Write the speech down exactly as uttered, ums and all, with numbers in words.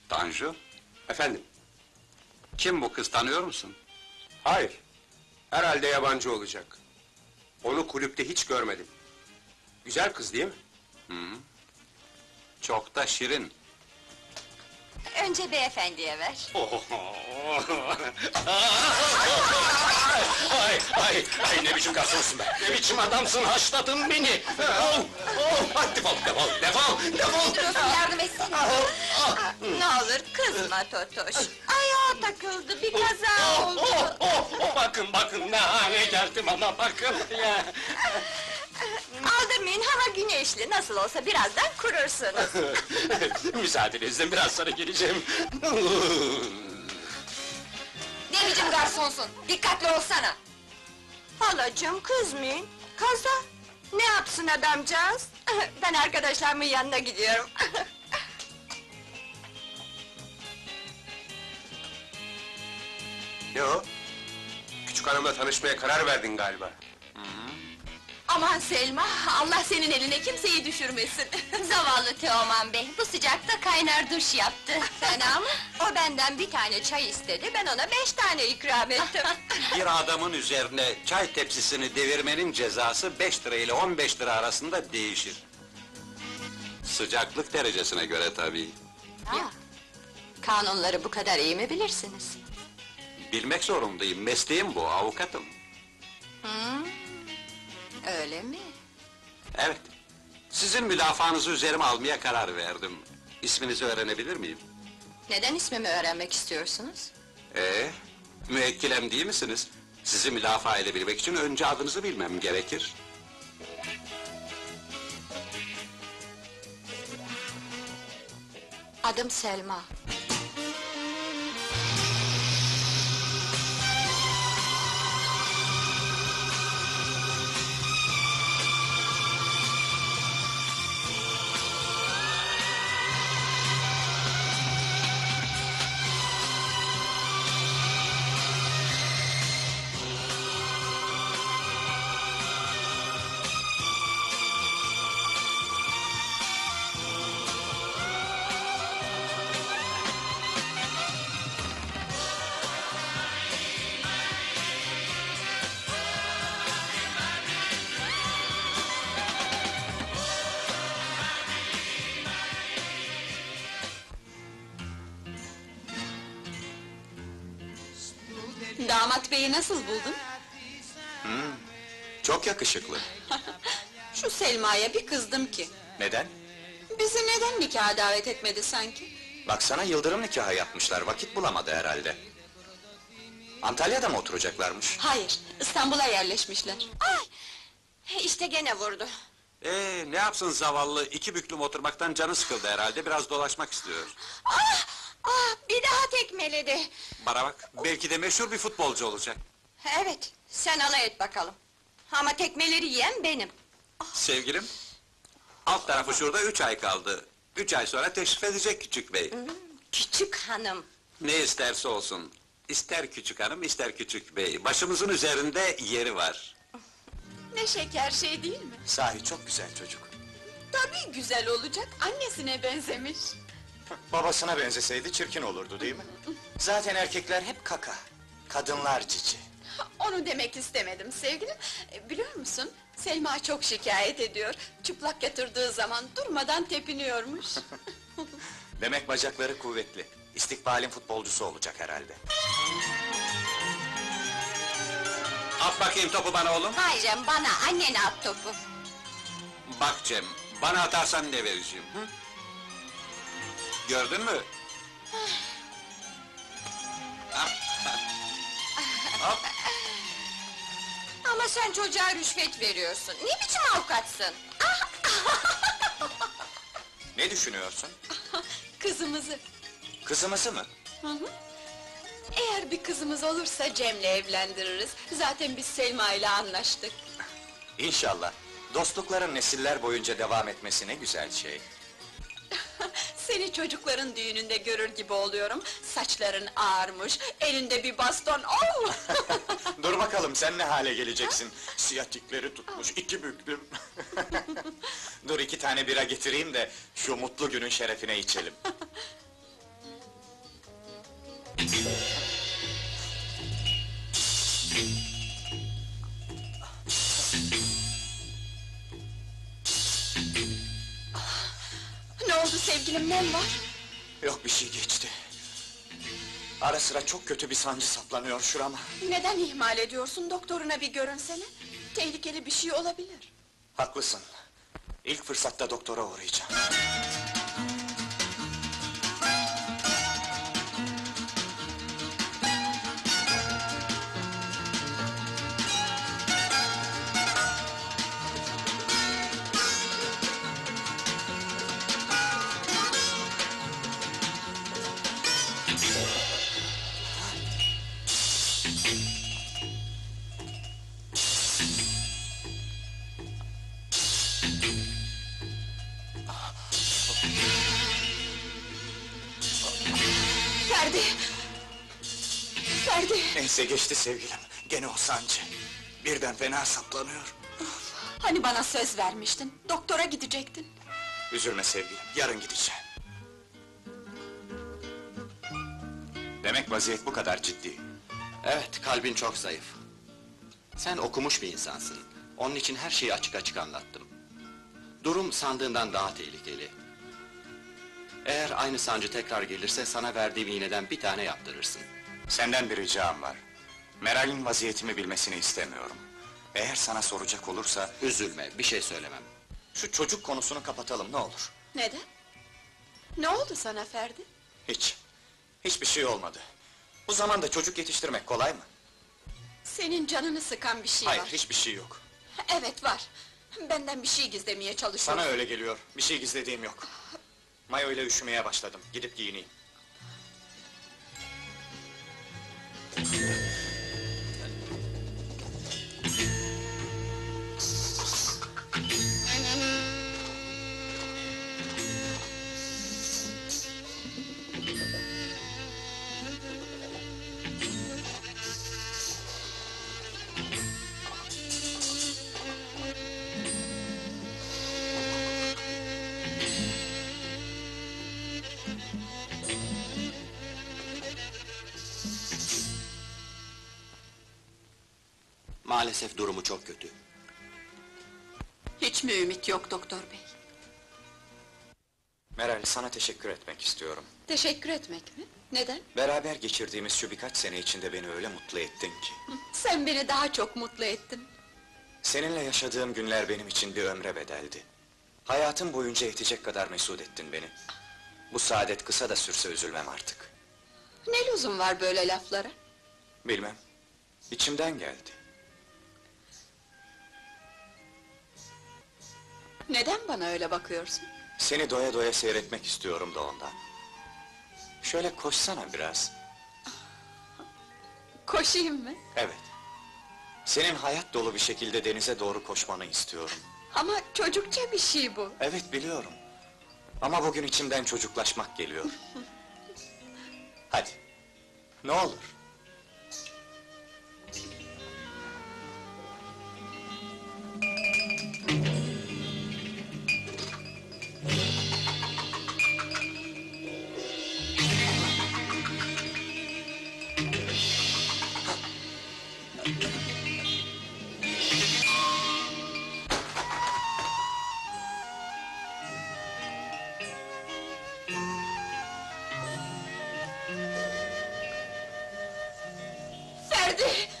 Tanju, Efendim? kim bu kız, tanıyor musun? Hayır. Herhalde yabancı olacak. Onu kulüpte hiç görmedim. Güzel kız değil mi? Çok da şirin. Önce beyefendiye ver. Ay, ay, ay, ne biçim garsonsun be! Ne biçim adamsın, haşladın beni! Oh, oh, hadi defol, defol, defol, defol! Duruyorsun, yardım etsene! Ne olur kızma Totoş! Ayağa takıldı, bir kaza oldu! Oh, oh, oh, bakın, bakın, ne hale geldim ama bakın ya! Aldırmayın, hava güneşli, nasıl olsa birazdan kurursunuz! Müsaadenizle biraz sonra geleceğim. Ne biçim garsonsun, dikkatli olsana! Halacığım, kızmayın, kaza! Ne yapsın adamcağız? Ben arkadaşlarımın yanına gidiyorum. Ne o? Küçük hanımla tanışmaya karar verdin galiba. Aman Selma, Allah senin eline kimseyi düşürmesin! Zavallı Teoman Bey, bu sıcakta kaynar duş yaptı! Fena mı? O benden bir tane çay istedi, ben ona beş tane ikram ettim! Bir adamın üzerine çay tepsisini devirmenin cezası beş lira ile on beş lira arasında değişir. Sıcaklık derecesine göre tabii. Ya, kanunları bu kadar iyi mi bilirsiniz? Bilmek zorundayım, mesleğim bu, avukatım. Hmm, öyle mi? Evet, sizin müdafaanızı üzerime almaya karar verdim. İsminizi öğrenebilir miyim? Neden ismimi öğrenmek istiyorsunuz? Ee, müekkilem değil misiniz? Sizi müdafaa edebilmek için önce adınızı bilmem gerekir. Adım Selma. Damat beyi nasıl buldun? Çok yakışıklı. Şu Selma'ya bir kızdım ki. Neden? Bizi neden nikaha davet etmedi sanki? Baksana yıldırım nikahı yapmışlar, vakit bulamadı herhalde. Antalya'da mı oturacaklarmış? Hayır, İstanbul'a yerleşmişler. Ay! İşte gene vurdu. Ee, ne yapsın zavallı, iki büklüm oturmaktan canı sıkıldı herhalde, biraz dolaşmak istiyor. Ah! Ah! Bir daha tekmeledi. Bana bak, belki de meşhur bir futbolcu olacak. Evet, sen alay et bakalım. Ama tekmeleri yiyen benim. Sevgilim, alt tarafı şurada üç ay kaldı. Üç ay sonra teşrif edecek küçük bey. Küçük hanım. Ne isterse olsun. İster küçük hanım, ister küçük bey. Başımızın üzerinde yeri var. Ne şeker şey değil mi? Sahi çok güzel çocuk. Tabii güzel olacak, annesine benzemiş. Babasına benzeseydi çirkin olurdu değil mi? Zaten erkekler hep kaka, kadınlar cici. Onu demek istemedim sevgilim. E, Biliyor musun, Selma çok şikayet ediyor. Çıplak yatırdığı zaman durmadan tepiniyormuş. Demek bacakları kuvvetli. İstikbalin futbolcusu olacak herhalde. At bakayım topu bana oğlum. Hayır Cem, bana, annene at topu. Bak Cem, bana atarsan ne vereceğim? Hı? Gördün mü? Hop. Ama sen çocuğa rüşvet veriyorsun, ne biçim avukatsın? Ne düşünüyorsun? Kızımızı. Kızımızı mı? Hı hı. Eğer bir kızımız olursa Cem'le evlendiririz. Zaten biz Selma ile anlaştık. İnşallah. Dostlukların nesiller boyunca devam etmesi ne güzel şey. Seni çocukların düğününde görür gibi oluyorum. Saçların ağarmış, elinde bir baston. Oh! Dur bakalım sen ne hale geleceksin? Siyatikleri tutmuş, iki büklüm. Dur iki tane bira getireyim de şu mutlu günün şerefine içelim. Ne oldu sevgilim, nem var? Yok, bir şey geçti. Ara sıra çok kötü bir sancı saplanıyor şurama. Neden ihmal ediyorsun? Doktoruna bir görünsene. Tehlikeli bir şey olabilir. Haklısın. İlk fırsatta doktora uğrayacağım. Ferdi! Ferdi! Neyse geçti sevgilim. Gene o sancı. Birden fena saplanıyor. Hani bana söz vermiştin, doktora gidecektin. Üzülme sevgilim, yarın gideceğim. Demek vaziyet bu kadar ciddi. Evet, kalbin çok zayıf. Sen okumuş bir insansın. Onun için her şeyi açık açık anlattım. Durum sandığından daha tehlikeli. Eğer aynı sancı tekrar gelirse sana verdiğim iğneden bir tane yaptırırsın. Senden bir ricam var. Meral'in vaziyetimi bilmesini istemiyorum. Eğer sana soracak olursa, Üzülme, bir şey söylemem. şu çocuk konusunu kapatalım ne olur. Neden? Ne oldu sana Ferdi? Hiç. Hiçbir şey olmadı. Bu zamanda çocuk yetiştirmek kolay mı? Senin canını sıkan bir şey Hayır, var. hiçbir şey yok. Evet var. Benden bir şey gizlemeye çalışıyorsun. Sana öyle geliyor. Bir şey gizlediğim yok. Mayo ile üşümeye başladım. Gidip giyineyim. Maalesef durumu çok kötü. Hiç mi ümit yok doktor bey? Meral, sana teşekkür etmek istiyorum. Teşekkür etmek mi? Neden? Beraber geçirdiğimiz şu birkaç sene içinde beni öyle mutlu ettin ki. Sen beni daha çok mutlu ettin. Seninle yaşadığım günler benim için bir ömre bedeldi. Hayatım boyunca yetecek kadar mesut ettin beni. Bu saadet kısa da sürse üzülmem artık. Ne lüzum var böyle laflara? Bilmem. İçimden geldi. Neden bana öyle bakıyorsun? Seni doya doya seyretmek istiyorum da ondan. Şöyle koşsana biraz. Koşayım mı? Evet. Senin hayat dolu bir şekilde denize doğru koşmanı istiyorum. Ama çocukça bir şey bu. Evet, biliyorum. Ama bugün içimden çocuklaşmak geliyor. Hadi. Ne olur. Ferdi!